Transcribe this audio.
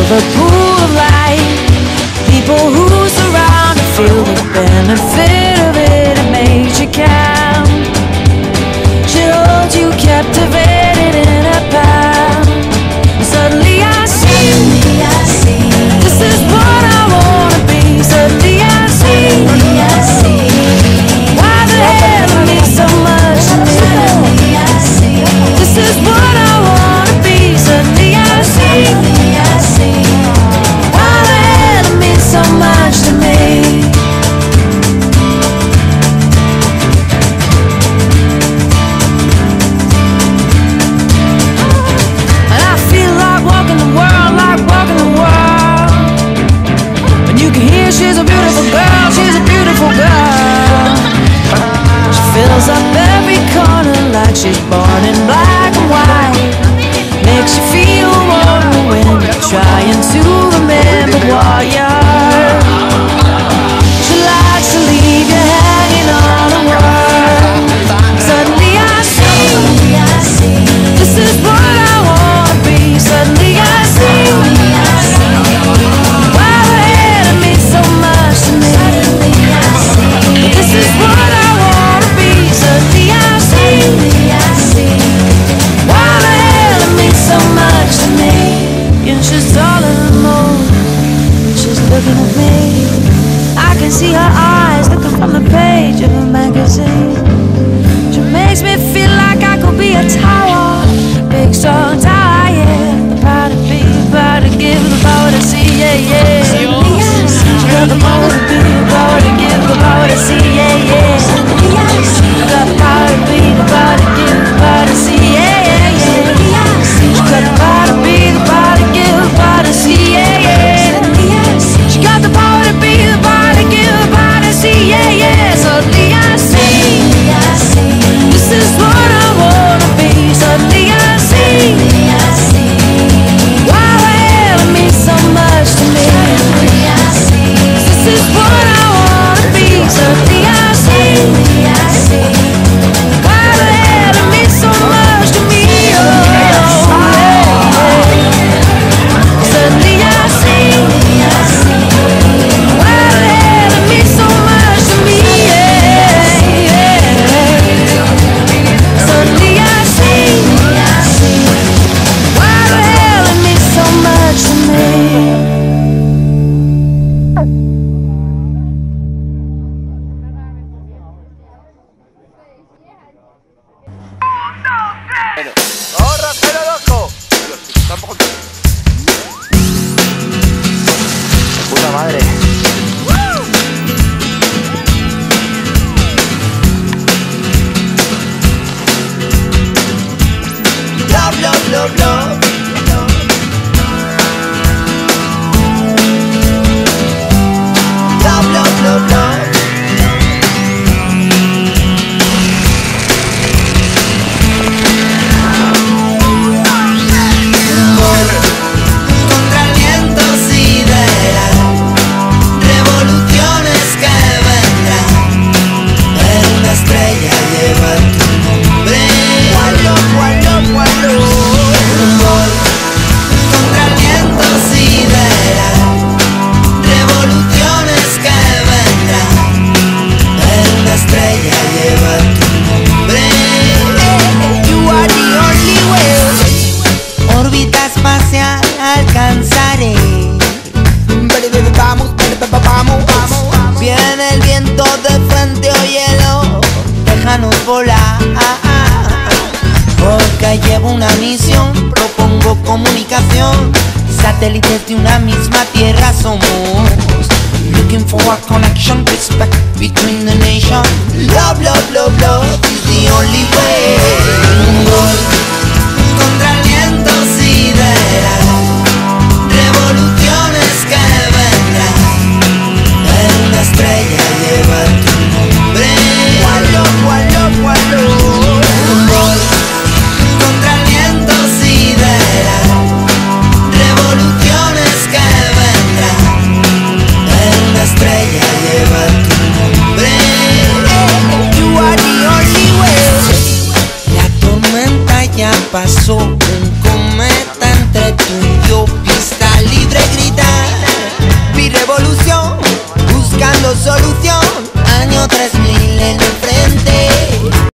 silver pool of light. People who surround and feel the benefit of it. It makes you count. She holds you captivated in a palm. Suddenly I see, this is what I wanna be. Suddenly I see, why the hell it means so much to me. This is what I wanna be. Suddenly I see, why the hell it means so much to me. And I feel like walking the world, like walking the world. And you can hear she's a beautiful girl, she's a beautiful girl. She fills up every corner like she's born in black and white. Makes you feel warm when you're trying to remember what you're. She likes to leave you hanging on a word. Suddenly I see, this is what I wanna be. Suddenly I see, why the hell it means so much to me. This is what I wanna be. Suddenly I see, why the hell it means so much to me. And she's all in the mood, she's looking at me. I can see her eyes looking from the page of a magazine. She makes me feel like I could be a tower, big strong tower, yeah. Proud to be, proud to give, the power to see, yeah, yeah. She got the power to be, the power to give, the power to see, yeah, yeah. She got the power to be, the power to give, the power to see, yeah, yeah, yeah. She got the power to be, the power to give, the power to see, yeah, yeah. She got the power to be, the power to give, the power to see, yeah, yeah. Suddenly I see, this is what I wanna be. Suddenly I see, why the hell it means so much to me. This is what I wanna be. Suddenly I see, why the hell it means so much to me. Oh, suddenly I see, why the hell it means so much to me. Suddenly I see, why the hell it means so much to me. Puta madre. Love, love, love, love. Love, love, love, love. Contra el viento sideral, revoluciones que vendrán. En una estrella lleva tu nombre. Rumor contra el viento sideral, revoluciones que vendrán. En una estrella lleva tu nombre. You are the only way. Órbita espacial alcanzaré. Vamos, vamos, vamos. Viene el viento de frente, óyelo. Déjanos volar. Porque llevo una misión, propongo comunicación. Satélites de una misma tierra somos. Looking for a connection, respect between the nations. Love, love, love, love is the only way. Contra el viento sideral, revoluciones que vendrán. En una estrella lleva tu nombre. Rumor contra el viento sideral, revoluciones que vendrán. En una estrella lleva tu nombre. You are the only way. La tormenta ya pasó,